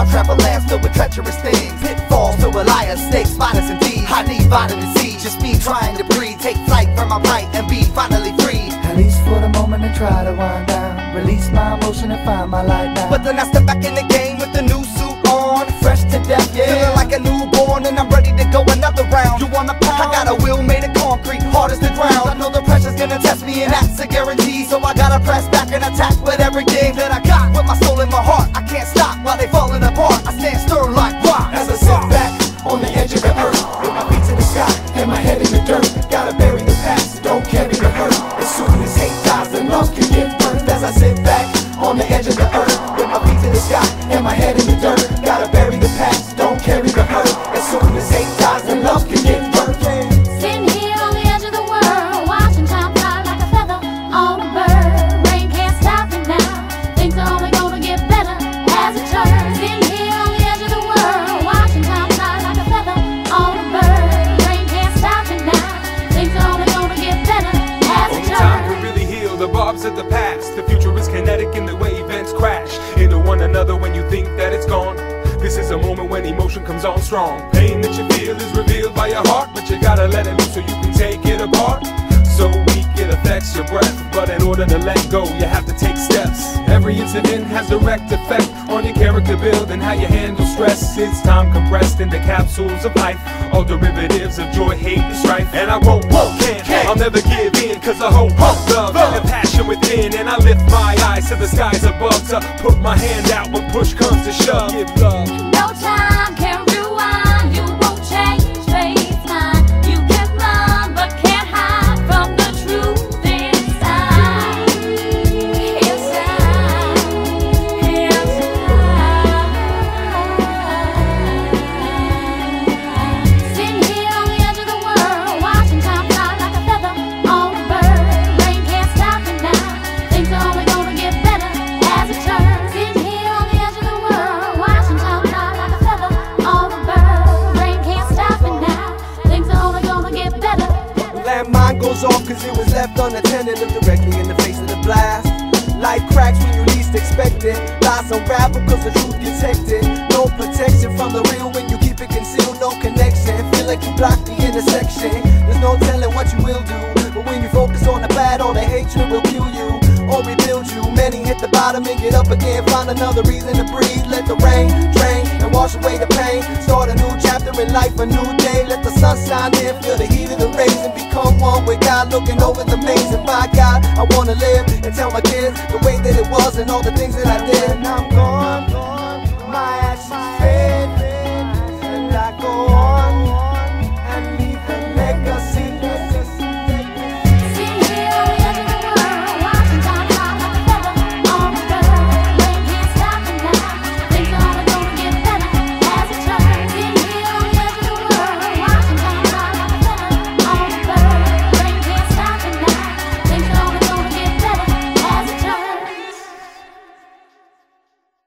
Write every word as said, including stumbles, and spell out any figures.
travel lands filled with treacherous things, pitfalls filled with liars, snakes, spiders, and thieves. I need vitamin C, just me trying to breathe. Take flight from my right and be finally free. At least for the moment I try to wind down, release my emotion and find my light now. But then I step back in the game with a new suit on, fresh to death, yeah, feeling like a newborn, and I'm ready to go another round. You wanna pound? I got a will made of concrete, hard as the ground. I know the pressure's gonna test me, and that's a guarantee. So I gotta press back and attack with every game that I got. With my soul in my heart, I can't stop while they falling apart. I stand stern like rock as I sit back on the edge of the earth, with my feet to the sky and my head in the dirt. Gotta bury the past, don't carry the hurt. As soon as hate dies, then love can give birth. As I sit back on the edge of the earth, with my feet to the sky and my head in the dirt. Gotta bury the past, don't carry the hurt. As soon as hate dies, then love can give birth. Sitting here on the edge of the world, watching time fly like a feather on a bird. Rain can't stop it now, things are only gonna get better as it turns. Sitting here on the edge of the world, watching time fly like a feather on a bird. Rain can't stop it now, things are only gonna get better as it turns. Time can really heal the barbs of the past. The future is kinetic in the way events crash into one another when you think that it's gone. This is a moment when emotion comes on strong. Pain that you feel is revealed by your heart, but you gotta let it loose so you can take it apart. So weak it affects your breath, but in order to let go you have to take steps. Every incident has direct effect on your character build and how you handle stress. It's time compressed into capsules of life, all derivatives of joy, hate, and strife. And I won't, won't, can't, can't. I'll never give in, cause I hope, hope, love, and passion within. And I lift my eyes to the skies above to put my hand out when push comes to shove. Give love. No time can rewind, you won't change fate's mind. You can run but can't hide from the truth inside. Inside, inside. Sitting here on the edge of the world, watching time fly like a feather on a bird. Rain can't stop it now, things are only gonna get better as it turns. Sitting here on the edge of the world, watching time fly like a feather on a bird. Rain can't stop it now, things are only gonna get better. Landmine goes off cause it was left unattended. Look directly in the face of the blast. Life cracks when you least expect it. Lies unravel cause the truth gets hectic. No protection from the real when you keep it concealed. No connection, feel like you block the intersection. There's no telling what you will do, but when you focus on the bad, all the hatred will kill you or rebuild you. Many hit the bottom and get up again, find another reason to breathe. Let the rain drain and wash away the pain. Start a new chapter in life, a new day. Let the sun shine in, feel the heat of the rays, and become one with God, looking over the maze. And by God, I wanna live and tell my kids the way that it was and all the things that I did. And I'm gone.